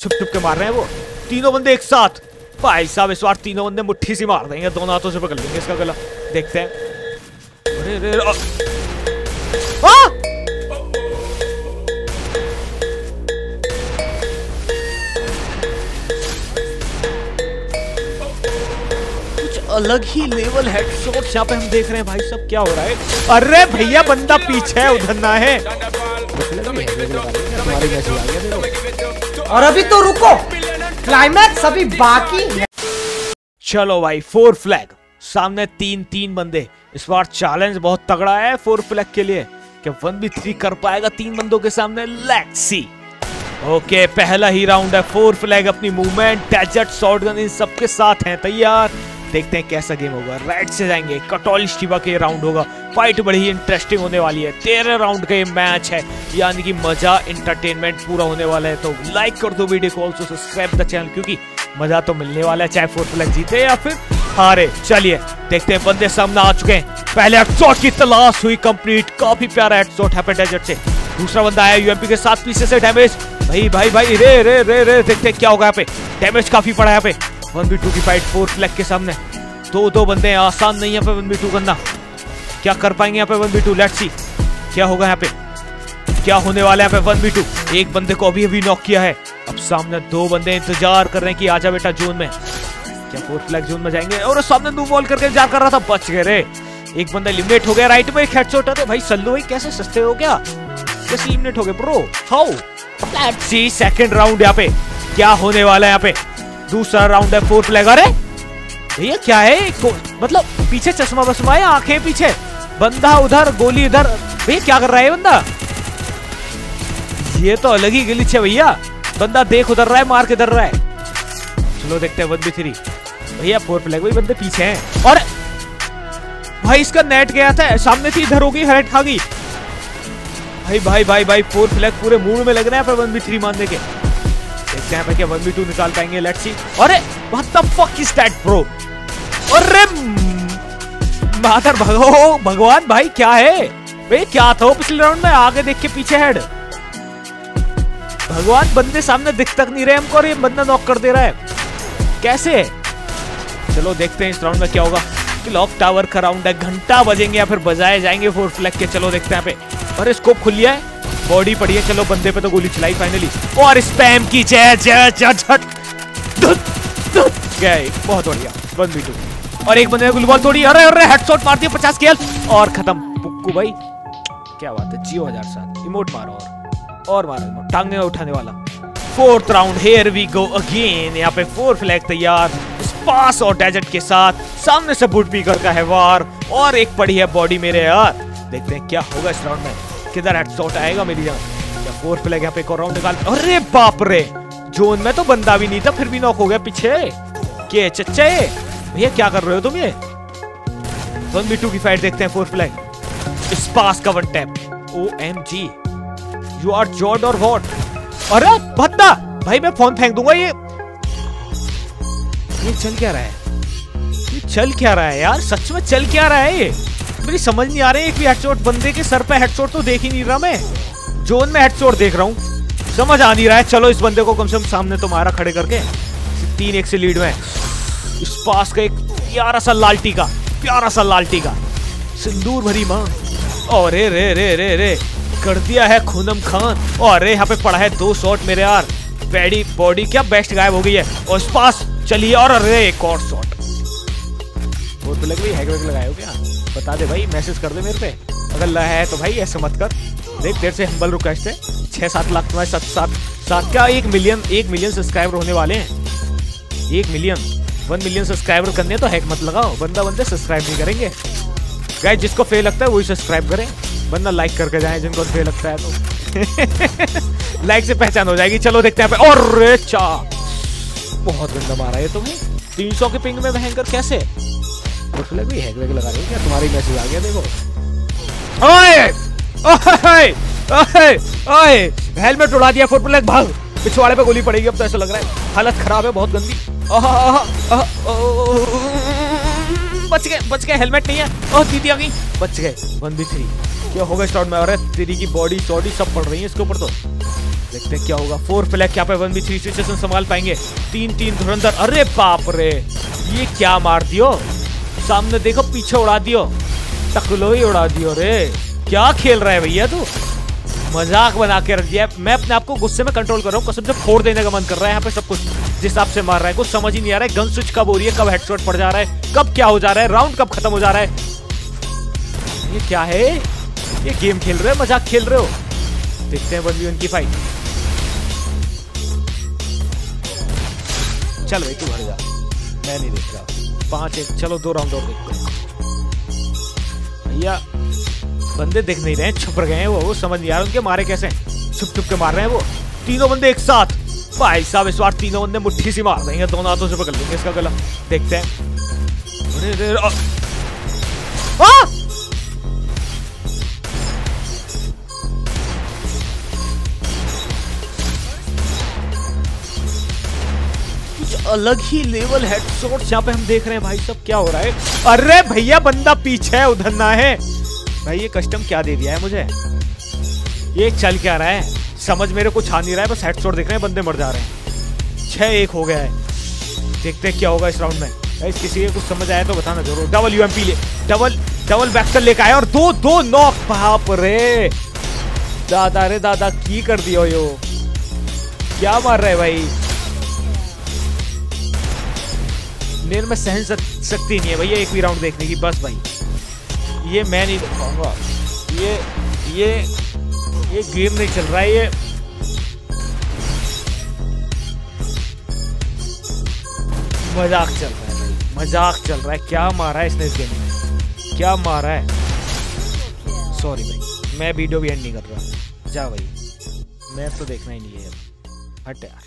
छुप छुप के मार रहे हैं वो तीनों बंदे एक साथ। भाई साहब इस बार तीनों बंदे मुट्ठी से मार देंगे, दोनों हाथों से पकड़ लेंगे इसका गला। देखते हैं। अरे अलग ही लेवल हेडशॉट्स यहाँ पे हम देख रहे हैं। भाई सब क्या हो रहा है? अरे भैया बंदा पीछे है, उधर ना है। और अभी तो रुको, क्लाइमैक्स अभी बाकी है। चलो भाई 4 फ्लैग सामने 3 बंदे। इस बार चैलेंज बहुत तगड़ा है 4 फ्लैग के लिए। क्या 1v3 कर पाएगा 3 बंदों के सामने? Let's see. ओके पहला ही राउंड है। 4 फ्लैग अपनी मूवमेंट, डेजर्ट, शॉटगन इन सबके साथ हैं तैयार। देखते हैं कैसा गेम होगा। राइट से जाएंगे, कटोल शिवा के राउंड होगा। फाइट बड़ी ही इंटरेस्टिंग होने वाली है। 13 राउंड का ये मैच है, यानी कि मजा एंटरटेनमेंट पूरा होने वाला है। तो लाइक कर दो वीडियो को, ऑल्सो सब्सक्राइब द चैनल, क्योंकि मजा तो मिलने वाला है चाहे 4 फ्लैग जीते या फिर हारे। चलिए देखते हैं, बंदे सामने आ चुके हैं। पहले हेडशॉट की तलाश हुई कंप्लीट, काफी प्यारा हेडशॉट है डेजर्ट से। दूसरा बंदा आया यूएमपी के साथ, पीछे से डैमेज। भाई रे रे रे रे देखते हैं क्या होगा यहाँ पे। डैमेज काफी पड़ा यहाँ पे। 1v2 की फाइट 4 फ्लैग के सामने। दो बंदे, आसान नहीं है यहाँ पे 1v2 करना। क्या कर पाएंगे यहाँ पे 1v2? लेट्स सी क्या होगा यहाँ पे, क्या होने वाला है यहाँ पे 1v2। एक बंदे को अभी नॉक किया है। अब सामने 2 बंदे इंतजार कर रहे हैं कि आजा बेटा जोन में। क्या 4 फ्लैग जोन में जाएंगे? और सामने नो वॉल करके इंतजार कर रहा था, बच गए रे। एक बंदा एलिमिनेट हो गया राइट में, एक हेडशॉट है। भाई सल्लू भाई कैसे सस्ते हो क्या, कैसे एलिमिनेट हो गए bro? How? Let's see second round यहाँ पे क्या होने वाला है। यहाँ पे दूसरा राउंड है 4 फ्लैग। अरे भैया क्या है, मतलब पीछे चश्मा बसमा है, आंखें पीछे, बंदा उधर, गोली इधर। भैया क्या कर रहा है बंदा? ये तो अलग ही ग्लिच है भैया। बंदा देख उधर रहा है, मार के डर रहा है। चलो देखते हैं 1v3। भैया 4 फ्लैग, भाई बंदे पीछे हैं। और भाई इसका नेट गया था, सामने थी, इधर होगी, हेड खा गई। भाई 4 फ्लैग पूरे मूड में लग रहे हैं पर 1v3 मारने के। देखते हैं क्या 1v2 निकाल पाएंगे। Let's see. अरे what the fuck is that bro? अरे मातर भगवान भाई क्या है भाई? क्या था वो पिछले राउंड में? आगे देख के पीछे हेड। भगवान बंदे सामने दिख तक नहीं रहे हमको और ये बंदा नॉक कर दे रहा है, कैसे? चलो देखते हैं इस राउंड में क्या होगा। क्लॉक टावर का राउंड है, घंटा बजेंगे या फिर बजाए जाएंगे 4 फ्लैग के। चलो देखते हैं यहाँ पे। अरे स्कोप खुल लिया है, बॉडी पड़ी है। चलो बंदे पे तो गोली चलाई फाइनली, और स्पैम की जय गए। बहुत बढ़िया 1v2। और एक बंदे ने गुलबॉल तोड़ी। अरे हेडशॉट मार दिया, 50 किल और खत्म। पुक्कू भाई क्या बात है, जियो 1007 इमोट मारो और मारो टांगे उठाने वाला। 4th round, here we go again. यहाँ पे 4 फ्लैग तैयार, स्पास और डेजर्ट के साथ। सामने से बुट पीकर का है वार, और एक पड़ी है बॉडी मेरे यार। देखते हैं क्या होगा इस राउंड में, किधर हेडशॉट आएगा मेरी जान। 4 फ्लैग यहाँ पे एक और राउंड निकाल। अरे बाप रे, जोन में तो बंदा भी नहीं था, फिर भी नॉक हो गया पीछे। के चच्चे भैया क्या कर रहे हो तुम? ये 1v2 की फाइट देखते हैं। 4 फ्लैग, स्पास का 1 टैप। OMG, यू आर जॉर्ड और व्हाट? अरे भद्दा भाई मैं फोन फेंक दूंगा। ये चल क्या रहा है? ये चल क्या रहा है यार? सच में चल क्या रहा है? ये मेरी समझ नहीं आ रही है। एक भी हेडशॉट, बंदे के सर पे हेडशॉट तो देख ही नहीं रहा मैं, जोन में हेडशॉट देख रहा हूँ, समझ आ नहीं रहा है। चलो इस बंदे को कम से कम सामने तो मारा खड़े करके। 3-1 से लीड में। इस पास का एक प्यारा सा लालटी का सिंदूर भरी मां। और रे कर दिया है खूनम खान। और यहाँ पे पड़ा है 2 शॉट मेरे यार। बॉडी क्या बेस्ट गायब हो गई है। और इस पास चलिए, और अरे एक और शॉट। बहुत लग रही है, हैक लगाए हो क्या? बता दे भाई, मैसेज कर दे मेरे पे अगर लगा है तो। भाई ऐसे मत कर, देख देर से हम्बल रिक्वेस्ट है। 6-7 लाख तुम्हारे 7 क्या 1 मिलियन सब्सक्राइबर होने वाले हैं। 1 मिलियन सब्सक्राइबर करने तो हैक मत लगाओ, बंदे सब्सक्राइब नहीं करेंगे। गाइस जिसको फेल लगता है वही सब्सक्राइब करें, वरना लाइक करके जाएं जिनको फेल लगता है तो। लाइक से पहचान हो जाएगी। चलो देखते हैं पे। और चा बहुत गंदा मारा है तुम्हें। 300 के पिंग में भयंकर कैसे? भी हैक लगा रहे हो क्या? तुम्हारी मैसेज आ गया देखो। ओए हेलमेट उड़ा दिया 4 फ्लैग, भाग। पिछवाड़े पे गोली पड़ेगी अब तो ऐसा लग रहा है। हालत खराब है, बहुत गंदी। बच गए, हेलमेट नहीं है। ओह दीदी आ गई, बच गए। 1v3 क्या होगा स्टार्ट में? अरे तेरी की बॉडी चौड़ी सब पड़ रही है इसके ऊपर तो। देखते हैं क्या होगा। 4 फ्लैग क्या पे 1v3 सिचुएशन संभाल पाएंगे। 3-3 धुरंधर, अरे बाप रे ये क्या मार दियो, सामने देखो पीछे उड़ा दियो, टकलो ही उड़ा दियो रे। क्या खेल रहा है भैया तू, मजाक बना के रख दिया। मैं अपने आप को गुस्से में कंट्रोल कर रहा हूँ, कसम से फोड़ देने का मन कर रहा है यहाँ पे सब कुछ। जिस हिसाब से मार रहा है कुछ समझ ही नहीं आ रहा है, गन स्विच कब हो रही है, कब हेडशॉट पड़ जा रहा है, कब क्या हो जा रहा है, राउंड कब खत्म हो जा रहा है। ये क्या है, ये गेम खेल रहे हो, मजाक खेल रहे हो। देखते हैं 1v1 की फाइट। चल भाई तू भर जा, मैं नहीं देख रहा। 5-1, चलो 2 राउंड और देखते हैं। भैया बंदे दिख नहीं रहे हैं, छुप गए हैं वो समझ नहीं आ रहा उनके मारे कैसे, छुप छुप के मार रहे हैं वो। तीनों बंदे एक साथ, भाई साहब इस बार तीनों बंदे मुट्ठी से मार देंगे, दोनों हाथों से पकड़ लेंगे इसका गला। देखते हैं। कुछ अलग ही लेवल हेडशॉट्स यहाँ पे हम देख रहे हैं भाई साहब, क्या हो रहा है। अरे भैया बंदा पीछे है, उधर ना है भाई। ये कस्टम क्या दे दिया है मुझे, ये चल क्या रहा है समझ मेरे कुछ आ नहीं रहा है, बस हेडशॉट देख रहे हैं, बंदे मर जा रहे हैं। 6-1 हो गया है, देखते हैं क्या होगा इस राउंड में। किसी को कुछ समझ आया तो बताना जरूर। डबल यूएमपी ले, डबल बैक्टर लेकर आया और 2 नॉक। बाप रे दादा रे दादा की कर दियो यो, क्या मार रहा है भाई। मेरे में सहन शक्ति नहीं है भैया एक भी राउंड देखने की, बस भाई ये मैं नहीं देख पाऊंगा। ये गेम नहीं चल रहा है, ये मजाक चल रहा है भाई, मजाक चल रहा है। क्या मारा है इसने इस गेम में, क्या मारा है। सॉरी भाई मैं वीडियो भी एंड नहीं कर रहा, जा भाई मैं तो देखना ही नहीं है, हट यार।